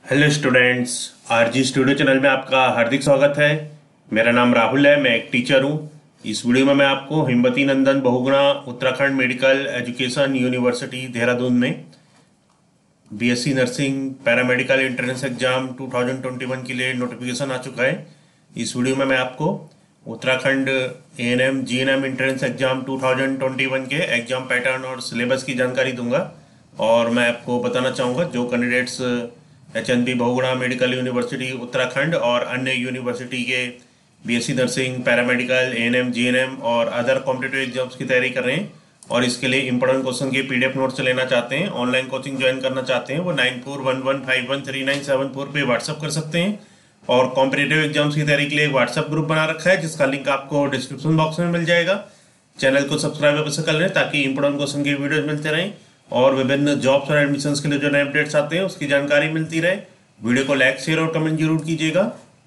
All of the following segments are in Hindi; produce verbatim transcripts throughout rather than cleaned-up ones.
Hello students, RG studio channel में आपका हार्दिक स्वागत है। मेरा नाम राहुल है, मैं एक टीचर हूँ। इस वीडियो में मैं आपको Himvati Nandan Bahuguna Uttarakhand medical education university Dehradun में BSc nursing paramedical entrance exam दो हज़ार इक्कीस के लिए नोटिफिकेशन आ चुका है। इस वीडियो में मैं आपको Uttarakhand ANM GNM entrance exam दो हज़ार इक्कीस के एग्जाम पैटर्न और सिलेबस की जानकारी दूंगा। और मैं आपको बताना चाहूँगा जो candidates H N B Bahuguna medical university Uttarakhand और अन्य यूनिवर्सिटी के BSc nursing paramedical ANM GNM और अदर कॉम्पिटिटिव एग्जाम्स की तैयारी कर रहे हैं और इसके लिए इंपॉर्टेंट क्वेश्चन के पीडीएफ नोट्स लेना चाहते हैं, ऑनलाइन कोचिंग ज्वाइन करना चाहते हैं, वो nine four one one five one three nine seven four पे व्हाट्सअप कर सकते हैं। और कॉम्पिटिटिव एग्जाम्स की तैयारी के लिए व्हाट्सअप ग्रुप बना रखा है जिसका लिंक आपको डिस्क्रिप्शन बॉक्स में मिल जाएगा। चैनल को सब्सक्राइब अवश्य कर लें ताकि इंपॉर्टेंट क्वेश्चन की वीडियोज मिलते रहें और विभिन्न जॉब्स और एडमिशन्स के लिए जो नए अपडेट्स आते हैं उसकी जानकारी मिलती रहे। वीडियो को लाइक शेयर और कमेंट जरूर कीजिएगा।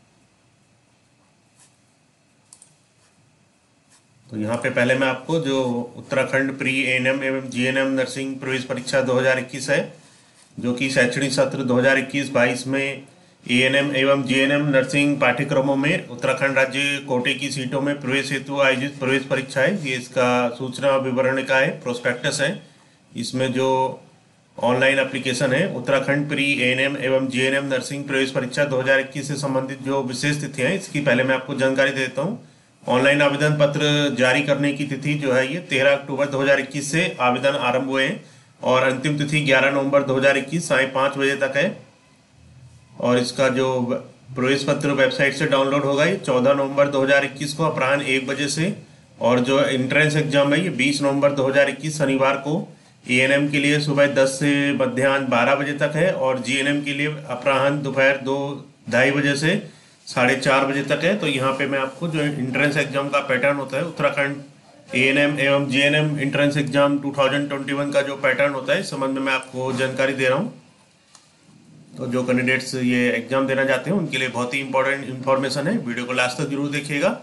तो यहाँ पे पहले मैं आपको जो उत्तराखंड प्री एएनएम एवं जीएनएम नर्सिंग प्रवेश परीक्षा दो हज़ार इक्कीस है, जो कि शैक्षणिक सत्र दो हज़ार इक्कीस बाईस में एएनएम एवं जीएनएम नर्सिंग पाठ्यक्रमों में उत्तराखंड राज्य कोटे की सीटों में प्रवेश हेतु आयोजित प्रवेश परीक्षा है। ये इसका सूचना विवरण का है, प्रोस्पेक्टस है। इसमें जो ऑनलाइन एप्लीकेशन है उत्तराखंड प्री एएनएम एवं जीएनएम नर्सिंग प्रवेश परीक्षा दो हज़ार इक्कीस से संबंधित जो विशेष तिथियां हैं इसकी पहले मैं आपको जानकारी देता हूं। ऑनलाइन आवेदन पत्र जारी करने की तिथि जो है ये तेरह अक्टूबर दो हज़ार इक्कीस से आवेदन आरंभ हुए हैं और अंतिम तिथि ग्यारह नवंबर दो हज़ार इक्कीस साढ़े पाँच बजे तक है। और इसका जो प्रवेश पत्र वेबसाइट से डाउनलोड होगा ये चौदह नवंबर दो हज़ार इक्कीस को अपराह्न एक बजे से, और जो एंट्रेंस एग्जाम है ये बीस नवंबर दो हज़ार इक्कीस शनिवार को एएनएम के लिए सुबह दस से मध्याह्न बारह बजे तक है और जीएनएम के लिए अपराह्न दोपहर दो ढाई बजे से साढ़े चार बजे तक है। तो यहाँ पे मैं आपको जो एंट्रेंस एग्जाम का पैटर्न होता है उत्तराखंड एएनएम एवं जीएनएम एंट्रेंस एग्जाम दो हज़ार इक्कीस का जो पैटर्न होता है इस संबंध में मैं आपको जानकारी दे रहा हूँ। तो जो कैंडिडेट्स ये एग्जाम देना चाहते हैं उनके लिए बहुत ही इंपॉर्टेंट इन्फॉर्मेशन है, वीडियो को लास्ट तक जरूर देखिएगा।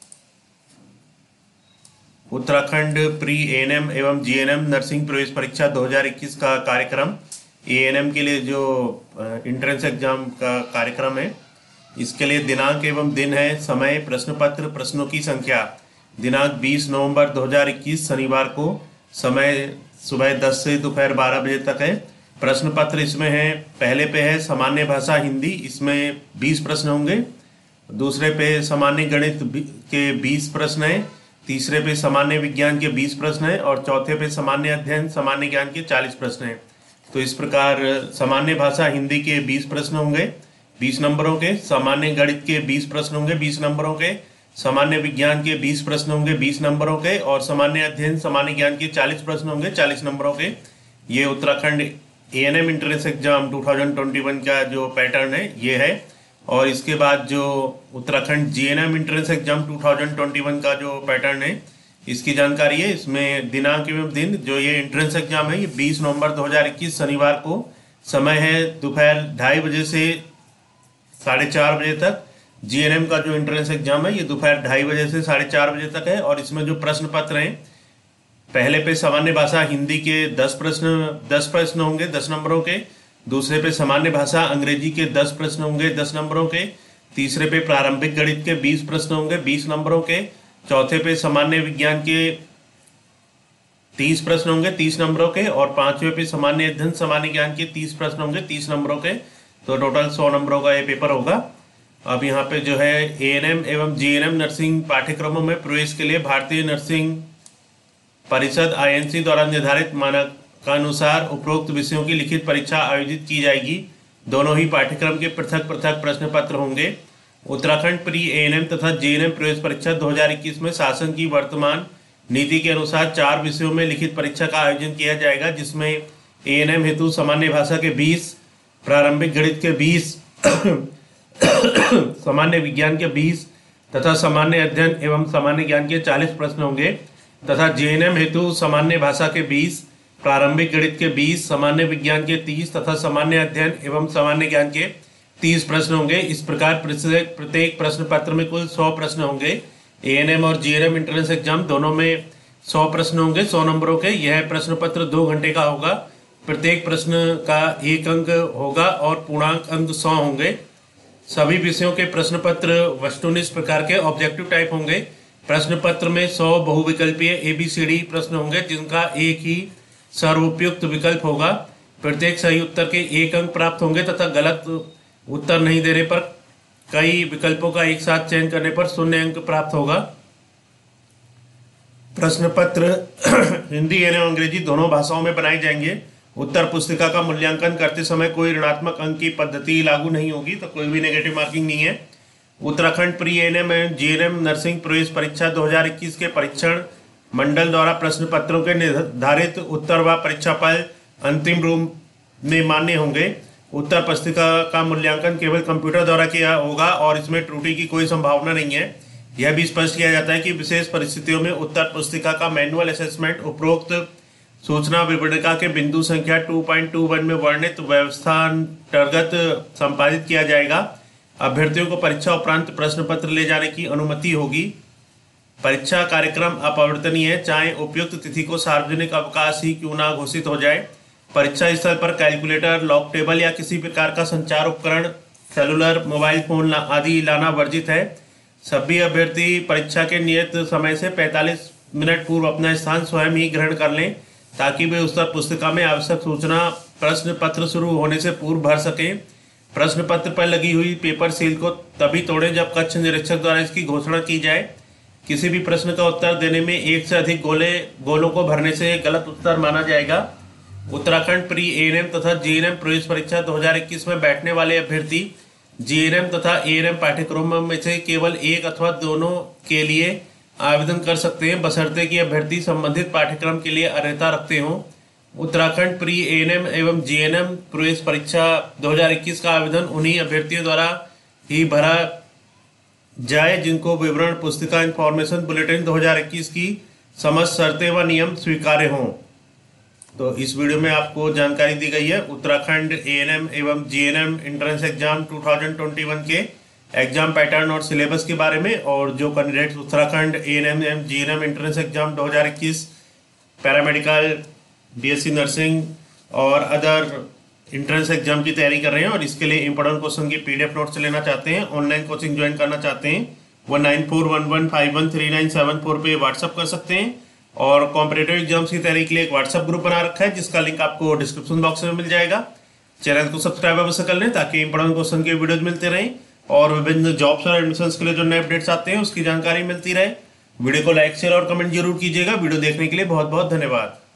उत्तराखंड प्री एएनएम एवं जीएनएम नर्सिंग प्रवेश परीक्षा दो हज़ार इक्कीस का कार्यक्रम एएनएम के लिए जो एंट्रेंस एग्जाम का कार्यक्रम है इसके लिए दिनांक एवं दिन है, समय, प्रश्न पत्र, प्रश्नों की संख्या। दिनांक बीस नवंबर दो हज़ार इक्कीस शनिवार को, समय सुबह दस से दोपहर बारह बजे तक है। प्रश्न पत्र इसमें है, पहले पे है सामान्य भाषा हिंदी, इसमें बीस प्रश्न होंगे। दूसरे पे सामान्य गणित के बीस प्रश्न है। तीसरे पे सामान्य विज्ञान के बीस प्रश्न है और चौथे पे सामान्य अध्ययन सामान्य ज्ञान के चालीस प्रश्न है। तो इस प्रकार सामान्य भाषा हिंदी के बीस प्रश्न होंगे बीस नंबरों के, सामान्य गणित के बीस प्रश्न होंगे बीस नंबरों के, सामान्य विज्ञान के बीस प्रश्न होंगे बीस नंबरों के और सामान्य अध्ययन सामान्य ज्ञान के चालीस प्रश्न होंगे चालीस नंबरों के। ये उत्तराखंड एएनएम एंट्रेंस एग्जाम दो हज़ार इक्कीस का जो पैटर्न है ये है। और इसके बाद जो उत्तराखंड जीएनएम एंट्रेंस एग्जाम दो हज़ार इक्कीस का जो पैटर्न है इसकी जानकारी है। इसमें दिनांक एवं दिन जो ये एंट्रेंस एग्जाम है ये बीस नवंबर दो हज़ार इक्कीस शनिवार को, समय है दोपहर ढाई बजे से साढ़े चार बजे तक। जीएनएम का जो एंट्रेंस एग्जाम है ये दोपहर ढाई बजे से साढ़े चार बजे तक है। और इसमें जो प्रश्न पत्र हैं, पहले पे सामान्य भाषा हिंदी के दस प्रश्न दस प्रश्न होंगे दस नंबरों के। दूसरे पे सामान्य भाषा अंग्रेजी के दस प्रश्न होंगे दस नंबरों के। तीसरे पे प्रारंभिक गणित के बीस प्रश्न होंगे बीस नंबरों के। चौथे पे सामान्य विज्ञान के तीस प्रश्न होंगे तीस नंबरों के और पांचवे पे सामान्य अध्ययन सामान्य ज्ञान के तीस प्रश्न होंगे तीस नंबरों के। तो टोटल सौ नंबरों का ये पेपर होगा। अब यहाँ पे जो है एएनएम एवं जीएनएम नर्सिंग पाठ्यक्रमों में प्रवेश के लिए भारतीय नर्सिंग परिषद आईएनसी द्वारा निर्धारित मानक का अनुसार उपरोक्त विषयों की लिखित परीक्षा आयोजित की जाएगी। दोनों ही पाठ्यक्रम के पृथक पृथक प्रश्न पत्र होंगे। उत्तराखंड प्री एएनएम तथा जीएनएम प्रवेश परीक्षा दो हज़ार इक्कीस में शासन की वर्तमान नीति के अनुसार चार विषयों में लिखित परीक्षा का आयोजन किया जाएगा, जिसमें एएनएम हेतु सामान्य भाषा के बीस, प्रारंभिक गणित के बीस, सामान्य विज्ञान के बीस तथा सामान्य अध्ययन एवं सामान्य ज्ञान के चालीस प्रश्न होंगे तथा जीएनएम हेतु सामान्य भाषा के बीस, प्रारंभिक गणित के बीस, सामान्य विज्ञान के तीस तथा सामान्य अध्ययन एवं सामान्य ज्ञान के तीस प्रश्न होंगे। इस प्रकार प्रत्येक प्रश्न पत्र में कुल सौ प्रश्न होंगे। एएनएम और जीएनएम एंट्रेंस एग्जाम दोनों में सौ प्रश्न होंगे सौ नंबरों के। यह प्रश्न पत्र दो घंटे का होगा प्रत्येक प्रश्न का एक अंक होगा और पूर्णांक अंक सौ होंगे। सभी विषयों के प्रश्न पत्र वस्तुनिष्ठ प्रकार के ऑब्जेक्टिव टाइप होंगे। प्रश्न पत्र में सौ बहुविकल्पीय एबीसीडी प्रश्न होंगे जिनका एक ही सर्वोपयुक्त विकल्प होगा। प्रत्येक सही उत्तर के एक अंक प्राप्त होंगे तथा गलत उत्तर नहीं देने पर कई विकल्पों का एक साथ चयन करने पर शून्य अंक प्राप्त होगा। प्रश्न पत्र हिंदी एवं अंग्रेजी दोनों भाषाओं में बनाए जाएंगे। उत्तर पुस्तिका का मूल्यांकन करते समय कोई ऋणात्मक अंक की पद्धति लागू नहीं होगी, तो कोई भी नेगेटिव मार्किंग नहीं है। उत्तराखंड प्री एएनएम एवं जीएनएम नर्सिंग प्रवेश परीक्षा दो हज़ार इक्कीस के परीक्षण मंडल द्वारा प्रश्न पत्रों के निर्धारित उत्तर व परीक्षा फल अंतिम रूप में मान्य होंगे। उत्तर पुस्तिका का मूल्यांकन केवल कंप्यूटर द्वारा किया होगा और इसमें त्रुटि की कोई संभावना नहीं है। यह भी स्पष्ट किया जाता है कि विशेष परिस्थितियों में उत्तर पुस्तिका का मैनुअल असेसमेंट उपरोक्त सूचना विवरणिका के बिंदु संख्या दो पॉइंट दो एक में वर्णित व्यवस्था अंतर्गत संपादित किया जाएगा। अभ्यर्थियों को परीक्षा उपरांत प्रश्न पत्र ले जाने की अनुमति होगी। परीक्षा कार्यक्रम अपरिवर्तनीय है, चाहे उपयुक्त तिथि को सार्वजनिक अवकाश ही क्यों ना घोषित हो जाए। परीक्षा स्थल पर कैलकुलेटर, लॉक टेबल या किसी प्रकार का संचार उपकरण, सेलुलर, मोबाइल फोन आदि लाना वर्जित है। सभी अभ्यर्थी परीक्षा के नियत समय से पैंतालीस मिनट पूर्व अपना स्थान स्वयं ही ग्रहण कर लें ताकि वे उत्तर पुस्तिका में आवश्यक सूचना प्रश्न पत्र शुरू होने से पूर्व भर सकें। प्रश्न पत्र पर लगी हुई पेपर सील को तभी तोड़ें जब कक्ष निरीक्षक द्वारा इसकी घोषणा की जाए। किसी भी प्रश्न का उत्तर देने में एक से अधिक गोले गोलों को भरने से गलत उत्तर माना जाएगा। उत्तराखंड प्री एएनएम तथा जीएनएम प्रवेश परीक्षा दो हज़ार इक्कीस में बैठने वाले अभ्यर्थी जीएनएम तथा एएनएम पाठ्यक्रमों में से केवल एक अथवा दोनों के लिए आवेदन कर सकते हैं, बशर्ते कि अभ्यर्थी संबंधित पाठ्यक्रम के लिए अर्हता रखते हों। उत्तराखंड प्री एएनएम एवं जीएनएम प्रवेश परीक्षा दो हज़ार इक्कीस का आवेदन उन्हीं अभ्यर्थियों द्वारा ही भरा जाए जिनको विवरण पुस्तिका इंफॉर्मेशन बुलेटिन दो हज़ार इक्कीस की समस्त शर्तें व नियम स्वीकार्य हों। तो इस वीडियो में आपको जानकारी दी गई है उत्तराखंड एएनएम एवं जीएनएम एंट्रेंस एग्जाम दो हज़ार इक्कीस के एग्जाम पैटर्न और सिलेबस के बारे में, और जो कैंडिडेट्स उत्तराखंड एएनएम एवं जीएनएम एंट्रेंस एग्जाम दो हज़ार इक्कीस पैरामेडिकल, बीएससी नर्सिंग और अदर एंट्रेंस एग्जाम की तैयारी कर रहे हैं और इसके लिए इंपॉर्टेंट क्वेश्चन की पीडीएफ नोट्स लेना चाहते हैं, ऑनलाइन कोचिंग ज्वाइन करना चाहते हैं, one nine four one one five one three nine seven four पे व्हाट्सअप कर सकते हैं। और कॉम्पिटेटिव एग्जाम्स की तैयारी के लिए एक व्हाट्सअप ग्रुप बना रखा है जिसका लिंक आपको डिस्क्रिप्शन बॉक्स में मिल जाएगा। चैनल को सब्सक्राइब अवश्य कर लें ताकि इंपॉर्टेंट क्वेश्चन के वीडियोज मिलते रहें और विभिन्न जॉब्स और एडमिशंस के लिए जो नए अपडेट्स आते हैं उसकी जानकारी मिलती रहे। वीडियो को लाइक, शेयर और कमेंट जरूर कीजिएगा। वीडियो देखने के लिए बहुत बहुत धन्यवाद।